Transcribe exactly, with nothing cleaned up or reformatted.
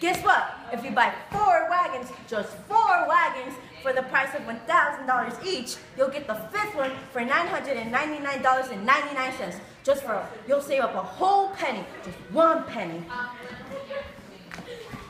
Guess what? If you buy four wagons, just four wagons, for the price of one thousand dollars each, you'll get the fifth one for nine hundred ninety-nine dollars and ninety-nine cents. Just for, you'll save up a whole penny, just one penny.